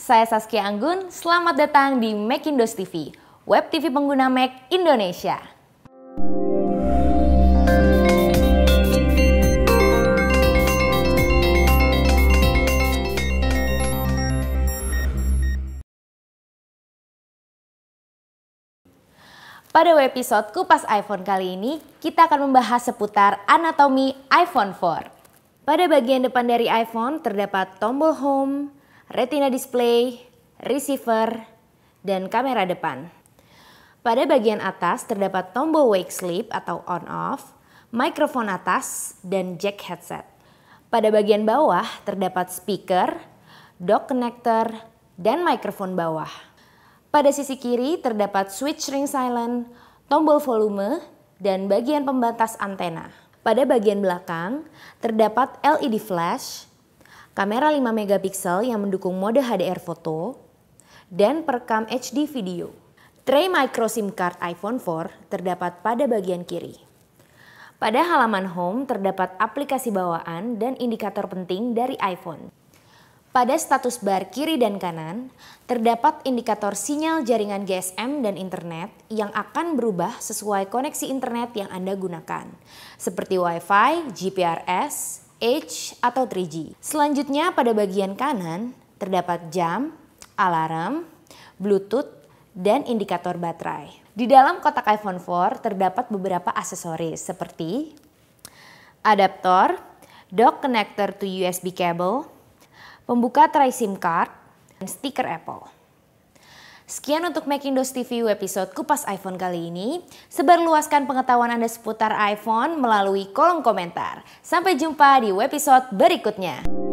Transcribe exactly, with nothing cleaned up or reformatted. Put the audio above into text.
Saya Saskia Anggun, selamat datang di Macindos T V, web T V pengguna Mac Indonesia. Pada episode Kupas iPhone kali ini, kita akan membahas seputar anatomi iPhone four. Pada bagian depan dari iPhone terdapat tombol home, retina display, receiver, dan kamera depan. Pada bagian atas terdapat tombol wake sleep atau on off, mikrofon atas, dan jack headset. Pada bagian bawah terdapat speaker, dock connector, dan mikrofon bawah. Pada sisi kiri terdapat switch ring silent, tombol volume, dan bagian pembatas antena. Pada bagian belakang terdapat L E D flash, kamera lima megapiksel yang mendukung mode H D R foto, dan perekam H D video. Tray micro SIM card iPhone four terdapat pada bagian kiri. Pada halaman home terdapat aplikasi bawaan dan indikator penting dari iPhone. Pada status bar kiri dan kanan terdapat indikator sinyal jaringan G S M dan internet yang akan berubah sesuai koneksi internet yang Anda gunakan, seperti Wi-Fi, G P R S, H, atau three G. Selanjutnya pada bagian kanan terdapat jam, alarm, Bluetooth, dan indikator baterai. Di dalam kotak iPhone four terdapat beberapa aksesoris seperti adaptor, dock connector to U S B cable, pembuka tray SIM card, dan stiker Apple. Sekian untuk Macindos T V episode Kupas iPhone kali ini. Sebarluaskan pengetahuan Anda seputar iPhone melalui kolom komentar. Sampai jumpa di episode berikutnya.